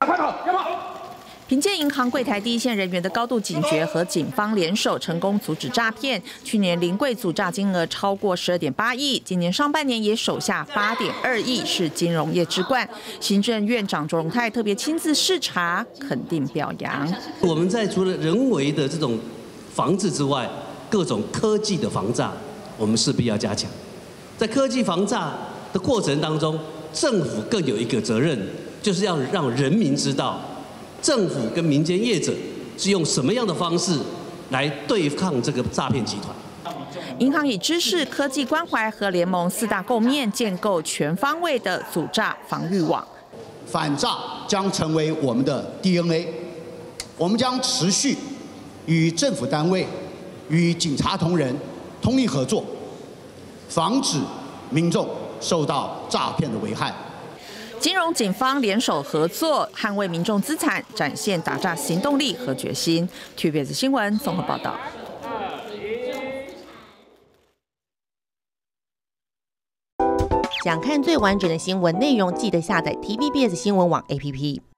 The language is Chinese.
快跑，要跑！ 凭借银行柜台第一线人员的高度警觉和警方联手，成功阻止诈骗。去年临柜阻诈金额超过12.8亿，今年上半年也手下8.2亿，是金融业之冠。行政院长卓荣泰特别亲自视察，肯定表扬。 我们在除了人为的这种防治之外，各种科技的防诈，我们势必要加强。在科技防诈的过程当中，政府更有一个责任，就是要让人民知道。 政府跟民间业者是用什么样的方式来对抗这个诈骗集团？ 银行以知识、科技关怀和联盟4大构面，建构全方位的阻诈防御网。 反诈将成为我们的 DNA， 我们将持续与政府单位、与警察同仁通力合作，防止民众受到诈骗的危害。 金融警方联手合作，捍卫民众资产，展现打诈行动力和决心。TVBS 新闻综合报道。 想看最完整的新闻内容，记得下载 TVBS 新闻网 APP。